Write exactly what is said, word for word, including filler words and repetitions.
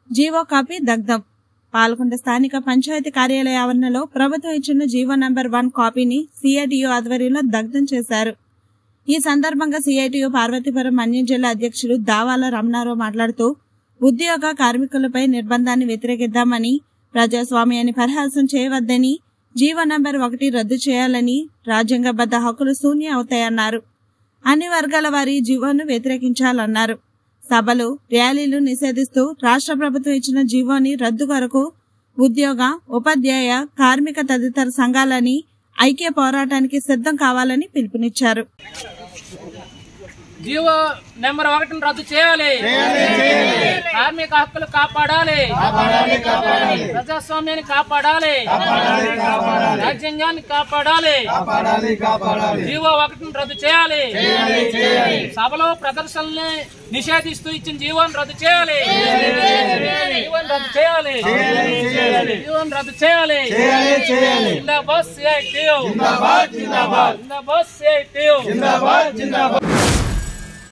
GO copy దగ్ధం. పాల్గొండ స్థానిక పంచాయతీ కార్యాలయ ఆవరణలో ప్రభుత్వం ఇచ్చిన జీవో నంబర్ వన్ కాపీని సిఐటియు ఆధ్వర్యంలో దగ్ధం చేశారు. ఈ సందర్భంగా సిఐటియు పార్వతీపురం మన్యం జిల్లా అధ్యక్షులు దావాల రమణారావు మాట్లాడుతూ ఉద్యోగ కార్మికులపై నిర్బంధాన్ని వ్యతిరేకిద్దామని, ప్రజాస్వామ్యాన్ని పరిహాసం చేయవద్దని, జీవో నంబర్ ఒకటి రద్దు చేయాలని, రాజ్యాంగబద్ధ హక్కులు శూన్యం అవుతాయన్నారు. అన్ని వర్గాల వారి జీవోను వ్యతిరేకించాలన్నారు. సభలు, ర్యాలీలు నిషేధిస్తూ రాష్ట్ర ప్రభుత్వం ఇచ్చిన జీవోని రద్దు కొరకు ఉద్యోగ, ఉపాధ్యాయ, కార్మిక తదితర సంఘాలని ఐక్య పోరాటానికి సిద్ధం కావాలని పిలుపునిచ్చారు. జీవో నెంబర్ ఒకటిని రద్దు చేయాలి. కార్మిక హక్కులు కాపాడాలి. ప్రజాస్వామ్యాన్ని కాపాడాలి. రాజ్యాంగాన్ని కాపాడాలి. జీవో ఒకటిని రద్దు చేయాలి. సభలో ప్రదర్శనల్ని నిషేధిస్తూ ఇచ్చిన జీవోని రద్దు చేయాలి. జీవోని రద్దు చేయాలి. జీవోని రద్దు చేయాలి. జిందాబాద్ సిఐటియు. జిందాబాద్ సిఐటియు.